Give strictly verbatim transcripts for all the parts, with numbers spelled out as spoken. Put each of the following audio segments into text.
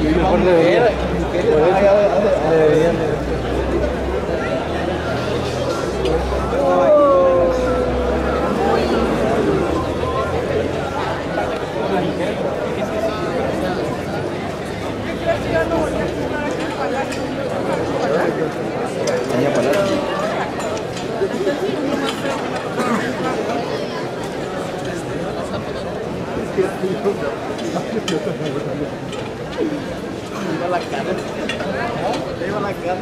Mejor debería. Deberían. Tenía palabras. Iba la cara. Iba la cara.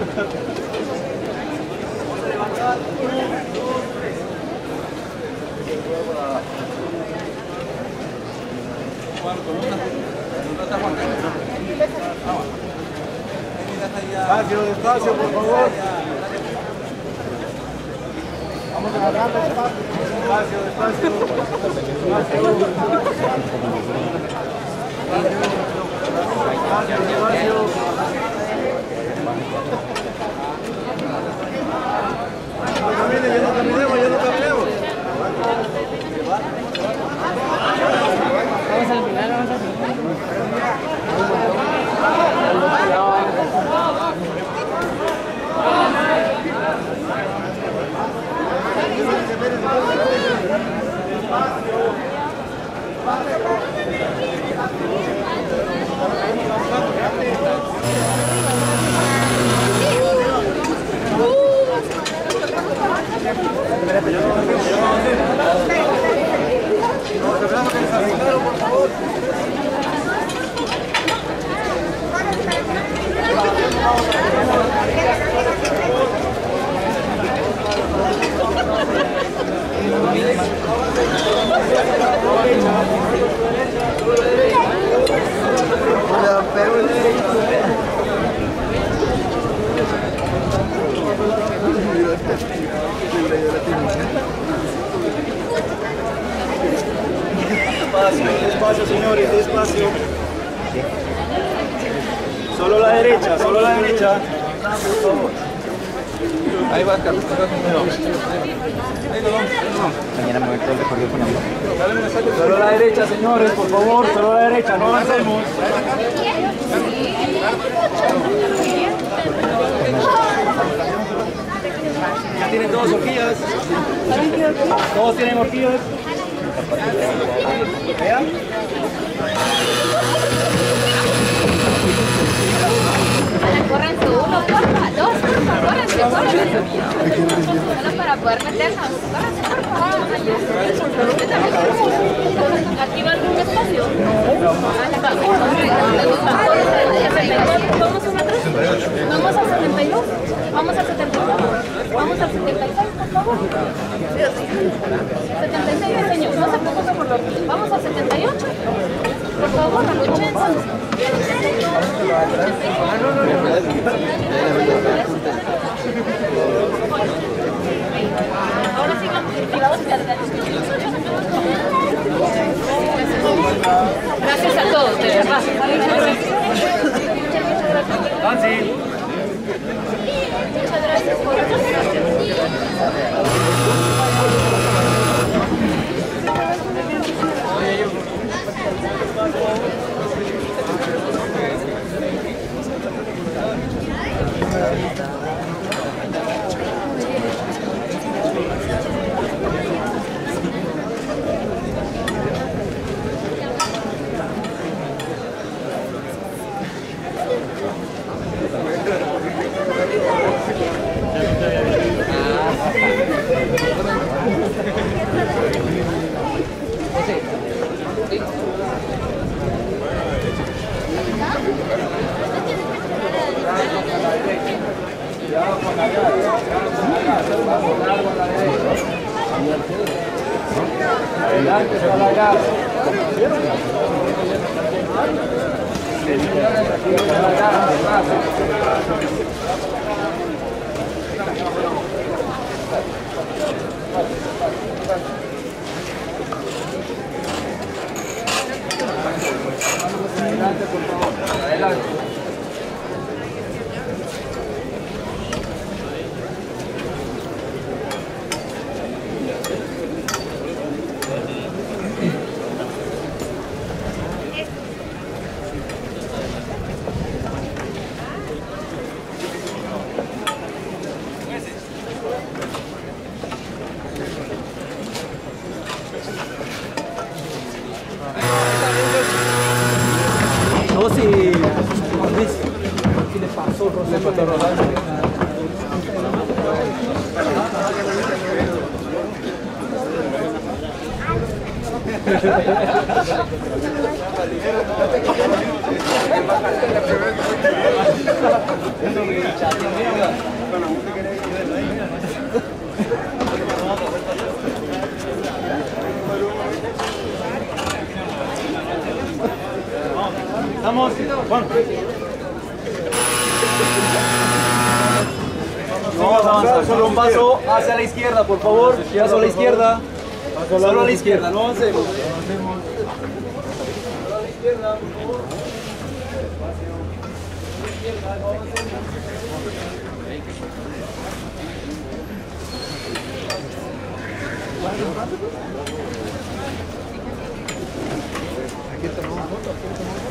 Despacio, despacio, por favor. Vamos a agarrar despacio. Despacio, despacio. Despacio. Despacio, No camine, ya no caminemos, ya no caminemos. Vamos a eliminar, vamos a eliminar. Despacio, despacio, señores, despacio. Solo la derecha, solo la derecha. Ahí va, Carlos. Mañana me voy todo el recorrido con amor. Solo la derecha, señores, por favor, solo la derecha, no avancemos. Ya tienen todos horquillas. Todos tienen horquillas. Vean. Córrense uno, porfa, dos, porfa, córrense, córrense. Solo para poder meternos. Córrense, porfa. ¿Aquí va algún espacio? ¿Vamos a metros? ¿Vamos a setenta y dos? ¿Vamos a setenta y dos? ¿Vamos a setenta y seis, por favor? setenta y seis, señor. No se preocupe por lo que. ¿Vamos a setenta y ocho? Por favor, al ochenta. Ahora sí, cuidados cargados. Gracias a todos, de verdad. Muchas gracias por Adelante, para allá. Adelante, por favor. Adelante. Vos y Luis. ¿Qué le pasó, Rolando? Vamos, Juan. No vamos a avanzar, solo un paso hacia la izquierda, por favor. Paso a la izquierda. Solo a la izquierda, no avancemos. Solo a la izquierda, por favor. Aquí tomamos foto, aquí tomamos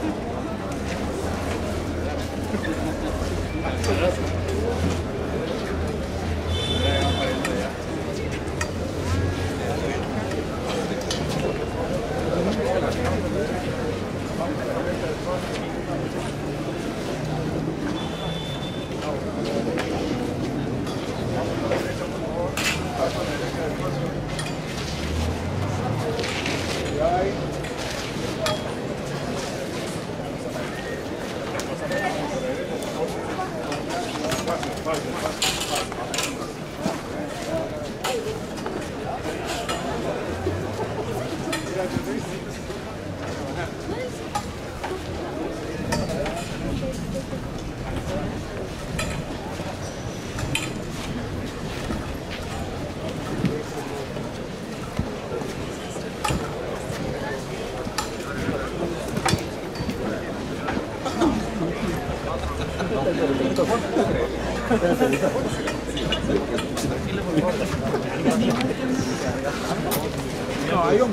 No, hay un...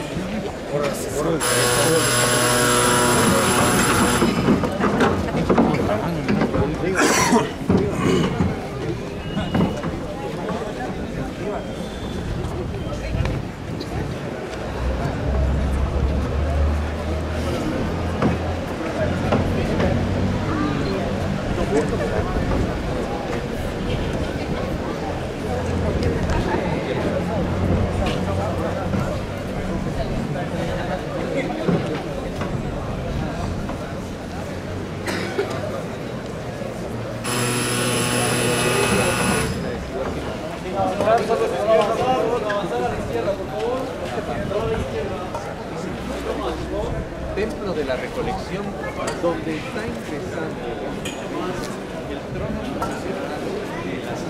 Templo de la Recolección, donde está ingresando el trono nacional de las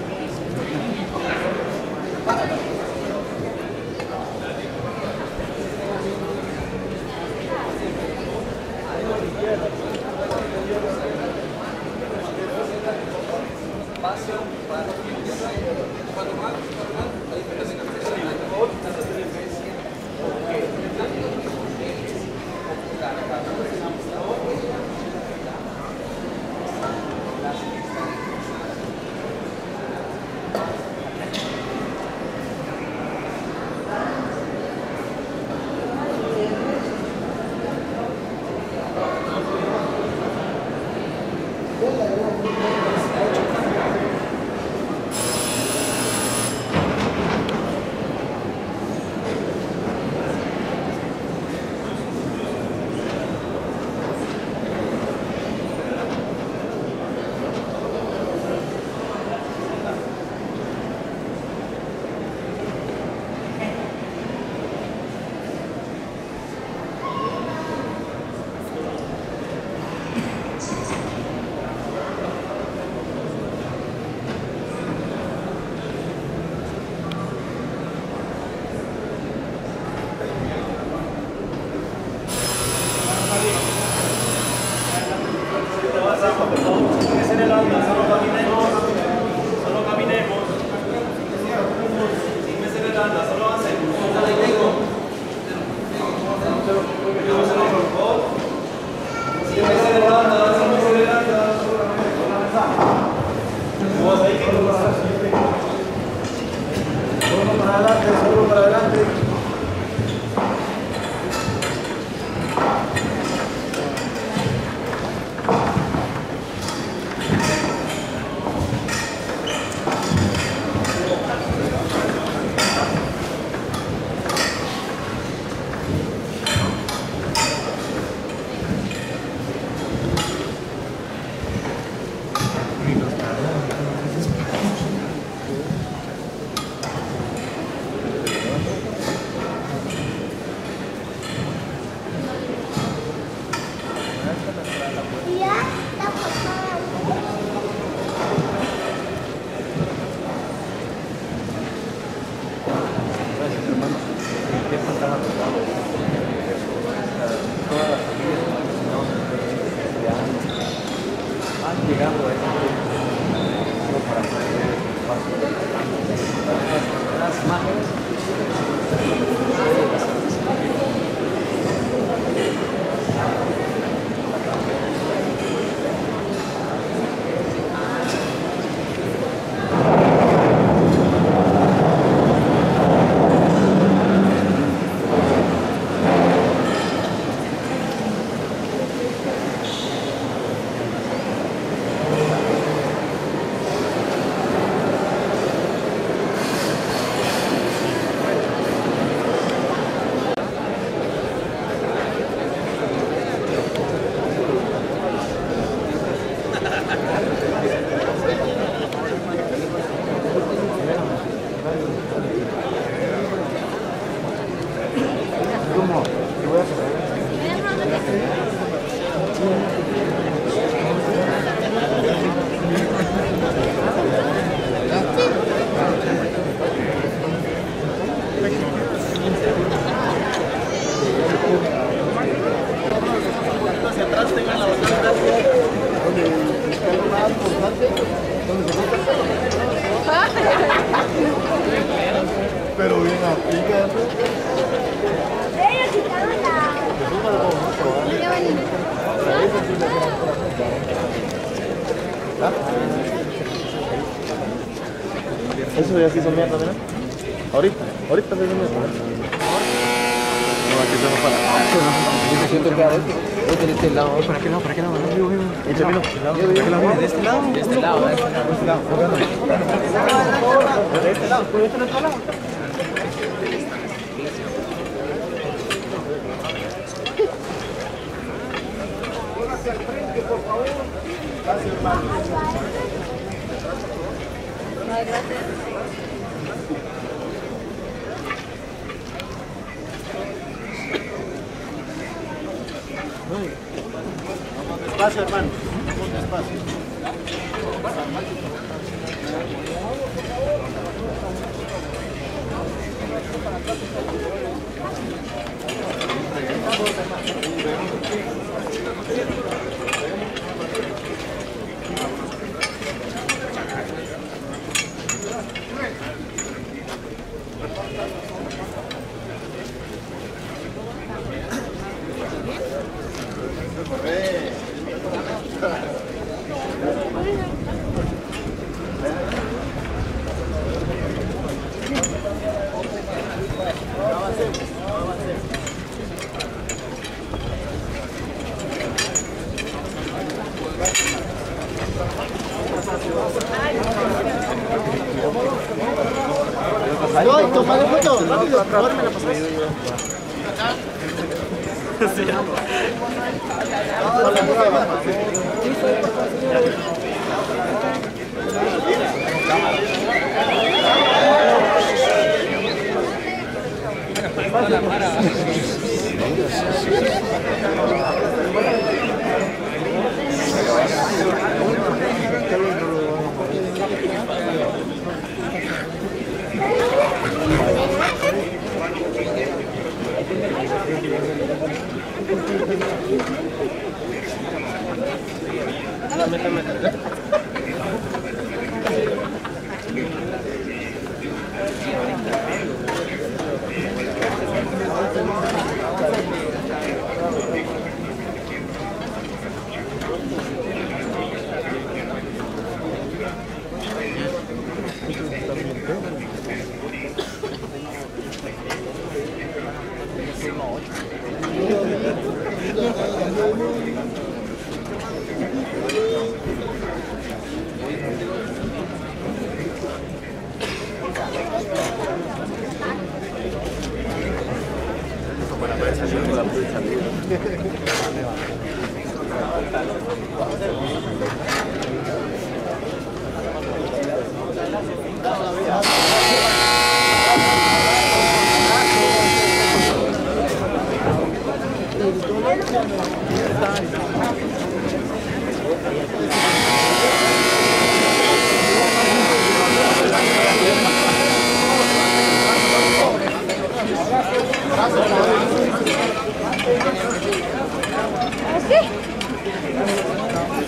Llegando a las imágenes. Pero bien aplica. Eso ya se hizo mierda, ¿verdad? Ahorita, ahorita se hizo mierda. No, aquí se va para. Yo siento que adentro. De este lado. ¿Para qué lado? ¿Para qué lado? Echa vino. ¿De este lado? De este lado. De este lado. De este lado. De este lado, ¿puede estar otro lado? Hacia el frente, por favor. Gracias, hermano. Gracias. Despacio, hermano. Vamos despacio. No, tomale foto, rápido, ahora me la pasas.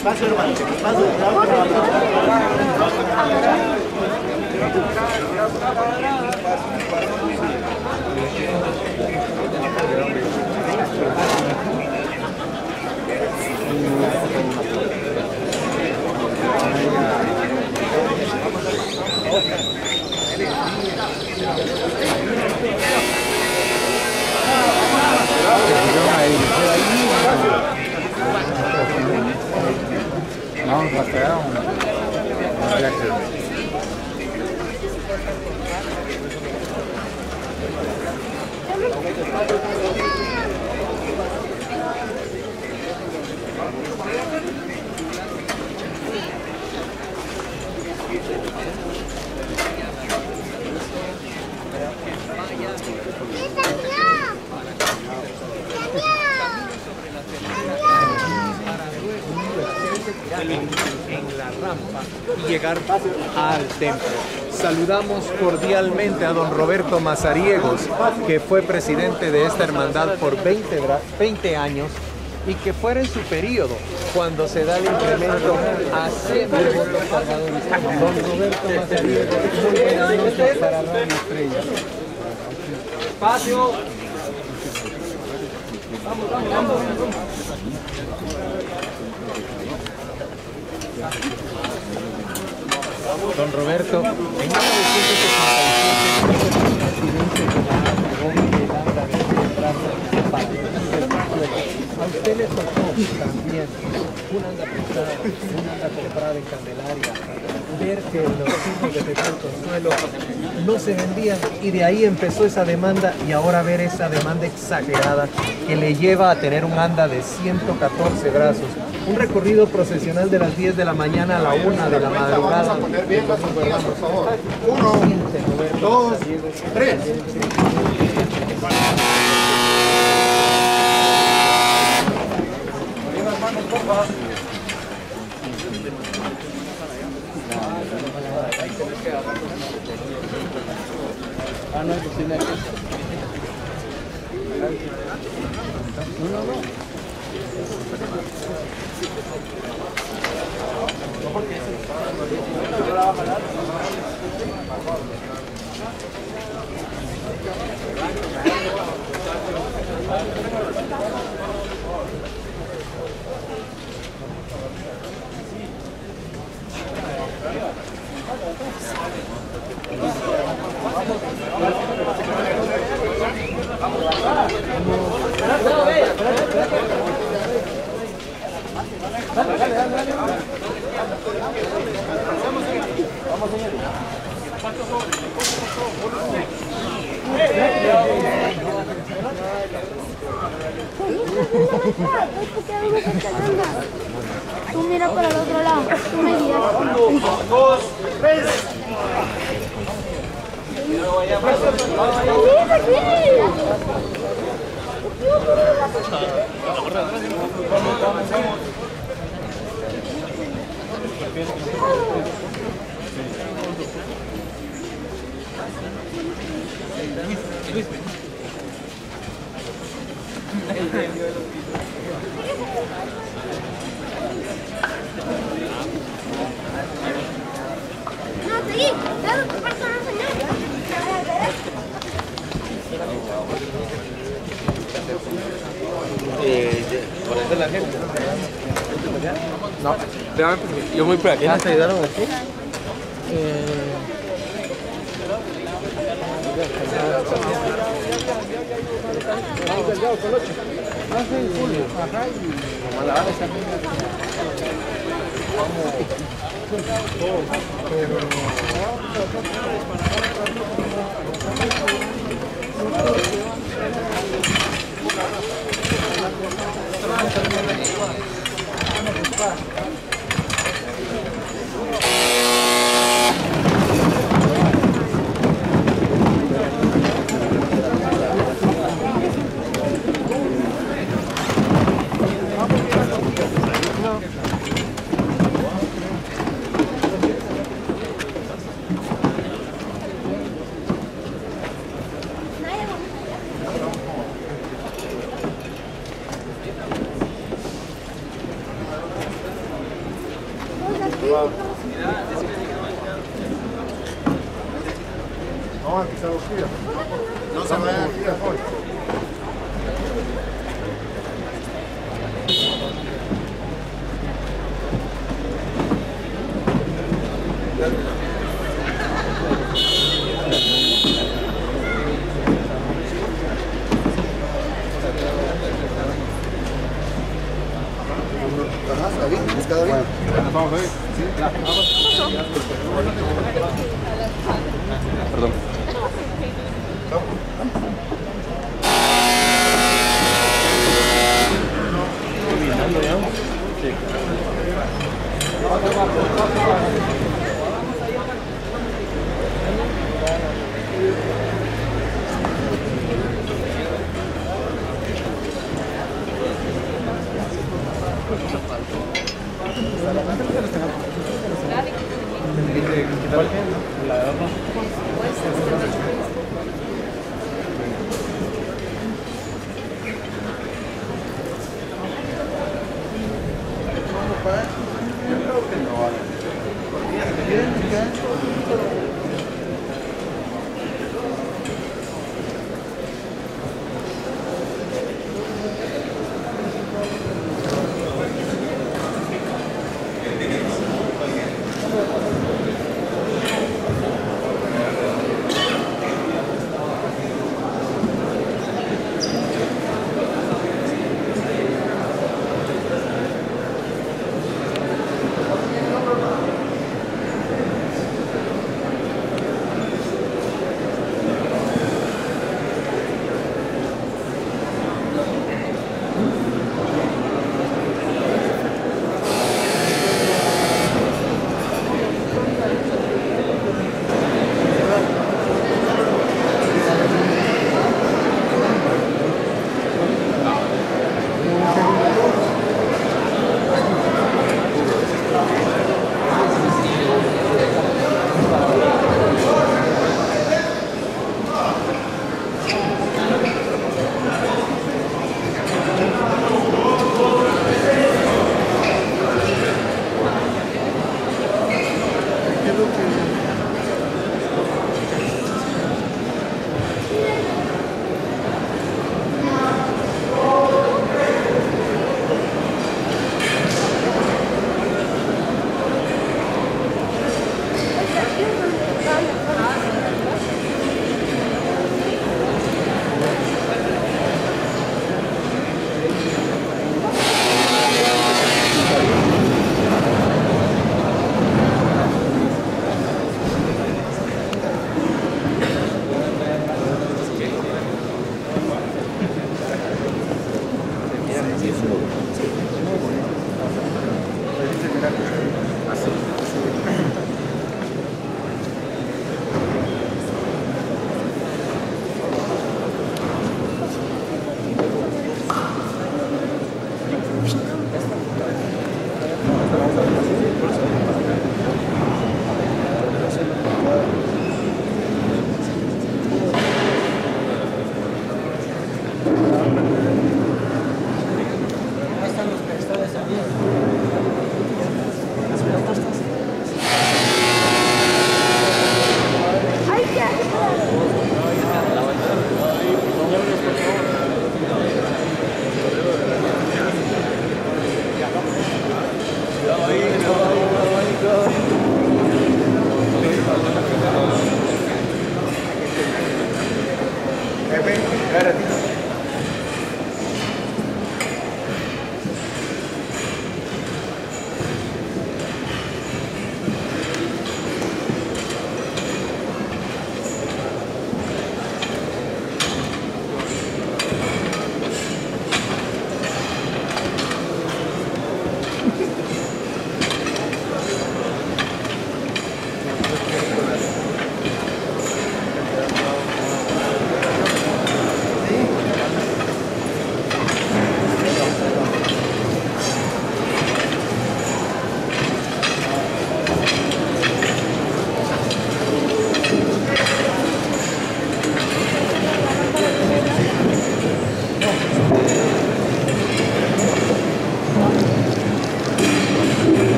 Vamos a pegar un... en la rampa y llegar al templo. Saludamos cordialmente a don Roberto Mazariegos, que fue presidente de esta hermandad por veinte años y que fuera en su periodo cuando se da el incremento a cien votos salvadores. Don Roberto Mazariegos, muy buenas noches para Radio Estrella. Espacio. Vamos, vamos, vamos. Don Roberto, en mil novecientos sesenta y siete, presidente de la Banda de Central para a usted le tocó también una anda prestada, una anda comprada en Candelaria, ver que los hijos de Jesús Consuelo no se vendían y de ahí empezó esa demanda y ahora ver esa demanda exagerada que le lleva a tener un anda de ciento catorce brazos. Un recorrido procesional de las diez de la mañana a la una de la madrugada. Uno, dos, tres. Ah, no, pues tiene que... No, no, no. Tú mira para el otro lado, tú me guías. Uno, dos, tres. No, seguí, dale tu persona, señor. Por eso la gente. No, yo voy por aquí. ¿Te ayudaron aquí? No, aquí está los días. No se vayan aquí hoy. ¿Está bien? Vamos a ver. Perdón. Sí, es muy bueno.